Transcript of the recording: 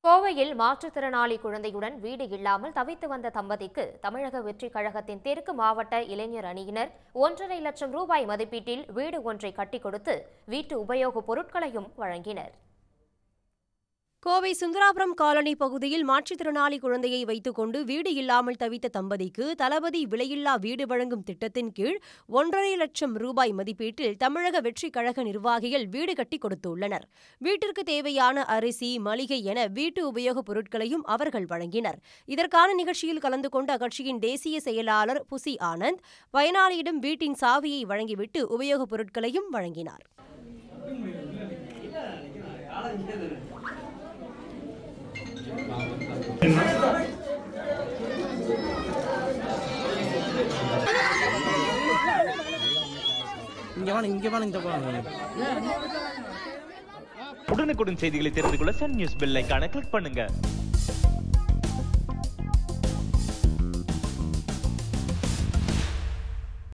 கோவையில் மாற்றுத்திறனாளி குழந்தையுடன் வீடு இல்லாமல் தவித்து வந்த தம்பதிக்கு தமிழக வெற்றிக் கழகத்தின் தெற்கு மாவட்ட இளைஞர் அணியினர் 1.5 லட்சம் ரூபாய் மதிப்பீட்டில் வீடு ஒன்றை கட்டிக் கொடுத்து வீட்டு உபயோகப் பொருட்களையும் வழங்கினர். கோவை சுந்தராபுரம் காலனி பகுதியில் மாற்றுத்திறனாளி குழந்தையை வைத்துக் கொண்டு வீடு இல்லாமல் தவித்த தம்பதிக்கு தளபதி விலையில்லா வீடு வழங்கும் திட்டத்தின் கீழ் 1.5 லட்சம் ரூபாய் மதிப்பீட்டில் தமிழக வெற்றிக் கழக நிர்வாகிகள் வீடு கட்டிக் கொடுத்துள்ளனர். வீட்டிற்கு தேவையான அரிசி, மளிகை என வீட்டு உபயோகப் பொருட்களையும் அவர்கள் வழங்கினர். இதற்கான நிகழ்ச்சியில் கலந்து கொண்ட அக்கட்சியின் தேசிய செயலாளர் புசி ஆனந்த் பயனாளியிடம் வீட்டின் சாவியை வழங்கிவிட்டு உபயோகப் பொருட்களையும் வழங்கினார். உடனுக்குடன் செய்திகளை தெரிந்து கொள்ள சன் நியூஸ் பெல் ஐகானை கிளிக் பண்ணுங்க.